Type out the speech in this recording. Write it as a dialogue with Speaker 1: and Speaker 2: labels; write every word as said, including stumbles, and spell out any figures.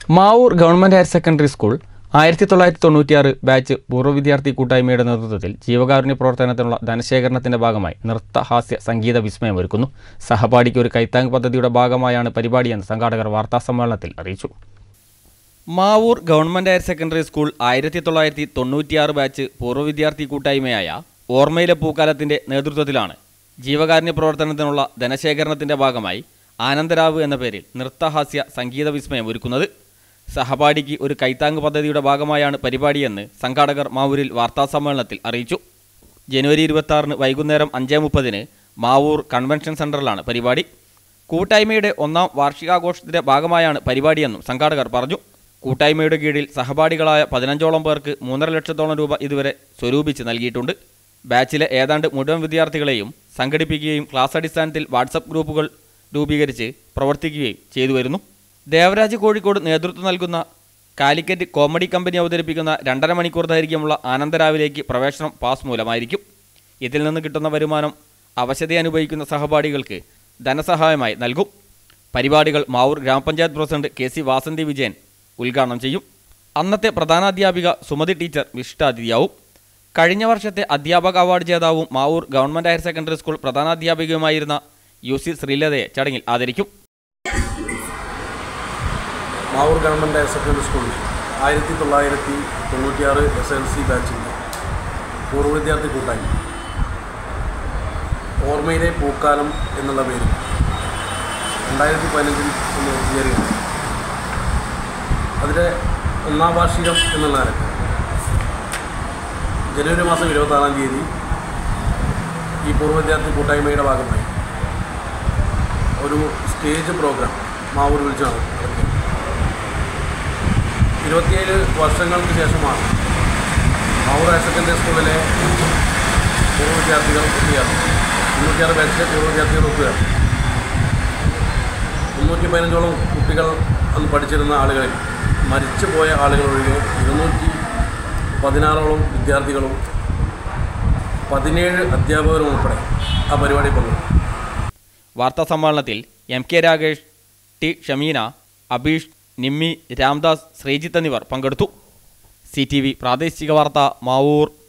Speaker 1: Mavoor government higher secondary school ആയിരത്തി തൊള്ളായിരത്തി തൊണ്ണൂറ്റിയാറ് ബാച്ച് പൂർവ്വ വിദ്യാർത്ഥി കൂട്ടായ്മയുടെ നേതൃത്വത്തിൽ ജീവകാരുണ്യ പ്രവർത്തനത്തിനുള്ള ധനശേഖരണത്തിന്റെ ഭാഗമായി നൃത്ത ഹാസ്യ സംഗീത വിസ്മയം ഒരുക്കുന്നു. സഹപാഠിക്ക് ഒരു കൈത്താങ് പദ്ധതിയുടെ ഭാഗമായാണ് പരിപാടിയെന്ന് സംഘാടകർ വാർത്താസമ്മേളനത്തിൽ അറിയിച്ചു. Mavoor government higher secondary school ആയിരത്തി തൊള്ളായിരത്തി തൊണ്ണൂറ്റിയാറ് ബാച്ച് പൂർവ്വ വിദ്യാർത്ഥി കൂട്ടായ്മയായ ഓർമ്മയിലെ പൂക്കാലത്തിന്റെ നേതൃത്വത്തിലാണ് ജീവകാരുണ്യ പ്രവർത്തനത്തിനുള്ള ധനശേഖരണത്തിന്റെ ഭാഗമായി ആനന്ദരാവ് എന്ന പേരിൽ നൃത്തഹാസ്യ സംഗീത വിസ്മയം ഒരുക്കുന്നത്. സഹപാഠിക്ക് ഒരു കൈത്താങ് പദ്ധതിയുടെ ഭാഗമായാണ് പരിപാടിയെന്ന് സംഘാടകർ മാവൂരിൽ വാർത്താസമ്മേളനത്തിൽ അറിയിച്ചു. ജനുവരി ഇരുപത്തി ആറിന് വൈകുന്നേരം അഞ്ച് മുപ്പതിന് മാവൂർ കൺവെൻഷൻ സെന്ററിലാണ് പരിപാടി. കൂട്ടായ്മയുടെ ഒന്നാം വാർഷികാഘോഷത്തിന്റെ ഭാഗമായാണ് പരിപാടിയെന്നും സംഘാടകർ പറഞ്ഞു. കൂട്ടായ്മയുടെ കീഴിൽ സഹപാഠികളായ പതിനഞ്ചോളം പേർക്ക് മൂന്നര ലക്ഷത്തോളം രൂപ ഇതുവരെ സ്വരൂപിച്ച് നൽകിയിട്ടുണ്ട്. ബാച്ചിലെ ഏതാണ്ട് മുഴുവൻ വിദ്യാർത്ഥികളെയും സംഘടിപ്പിക്കുകയും ക്ലാസ് അടിസ്ഥാനത്തിൽ വാട്സപ്പ് ഗ്രൂപ്പുകൾ രൂപീകരിച്ച് പ്രവർത്തിക്കുകയും ചെയ്തു വരുന്നു. ദേവരാജ് കോഴിക്കോട് നേതൃത്വം നൽകുന്ന കാലിക്കറ്റ് കോമഡി കമ്പനി അവതരിപ്പിക്കുന്ന രണ്ടര മണിക്കൂർ ദൈർഘ്യമുള്ള ആനന്ദരാവിലേക്ക് പ്രവേശനം പാസ് മൂലമായിരിക്കും. ഇതിൽ നിന്ന് കിട്ടുന്ന വരുമാനം അവശത അനുഭവിക്കുന്ന സഹപാഠികൾക്ക് ധനസഹായമായി നൽകും. പരിപാടികൾ മാവൂർ ഗ്രാമപഞ്ചായത്ത് president K C Vasanthi Vijayan ഉദ്ഘാടനം ചെയ്യും. അന്നത്തെ പ്രധാനാധ്യാപിക സുമതി ടീച്ചർ വിശിഷ്ടാതിഥിയാവും. കഴിഞ്ഞ വർഷത്തെ അധ്യാപക അവാർഡ് ജേതാവും Mavoor government higher secondary school പ്രധാനാധ്യാപികയുമായിരുന്ന യു സി ശ്രീലതയെ ചടങ്ങിൽ ആദരിക്കും.
Speaker 2: മാവൂർ ഗവൺമെൻറ് ഹയർ സെക്കൻഡറി സ്കൂളിൽ ആയിരത്തി തൊള്ളായിരത്തി തൊണ്ണൂറ്റിയാറ് എസ് എൽ സി ബാച്ചിൻ്റെ പൂർവ്വ വിദ്യാർത്ഥി കൂട്ടായ്മ ഓർമ്മയിലെ പൂക്കാലം എന്നുള്ള പേരിൽ രണ്ടായിരത്തി പതിനഞ്ചിൽ ഒന്ന് പ്രസിദ്ധീകരിക്കുന്നു. അതിൻ്റെ ഒന്നാം വാർഷികം എന്നുള്ള നിലക്ക് ജനുവരി മാസം ഇരുപത്താറാം തീയതി ഈ പൂർവ്വ വിദ്യാർത്ഥി കൂട്ടായ്മയുടെ ഭാഗമായി ഒരു സ്റ്റേജ് പ്രോഗ്രാം മാവൂർ വിളിച്ച് നടത്തി. ഇരുപത്തിയേഴ് വർഷങ്ങൾക്ക് ശേഷമാണ് മാവൂർ ഹയർ സെക്കൻഡറി സ്കൂളിലെ പൂർവ്വ വിദ്യാർത്ഥികൾ ഒത്തുചേർന്നു. തൊണ്ണൂറ്റിയാറ് ബാച്ചിലെ പൂർവ്വ വിദ്യാർത്ഥികൾ ഒത്തുചേർന്നു. മുന്നൂറ്റി പതിനഞ്ചോളം കുട്ടികൾ അന്ന് പഠിച്ചിരുന്ന ആളുകളിൽ മരിച്ചു പോയ ആളുകൾ ഒഴികെ ഇരുന്നൂറ്റി പതിനാറോളം വിദ്യാർത്ഥികളും പതിനേഴ് അധ്യാപകരും ഉൾപ്പെടെ ആ പരിപാടി പങ്കെടുത്തു.
Speaker 1: വാർത്താ സമ്മേളനത്തിൽ M K Rakesh, T Shameena, Abeesh, Nimmi, Ramdas, Sreejith എന്നിവർ പങ്കെടുത്തു. സി ടി വി പ്രാദേശിക വാർത്ത മാവൂർ.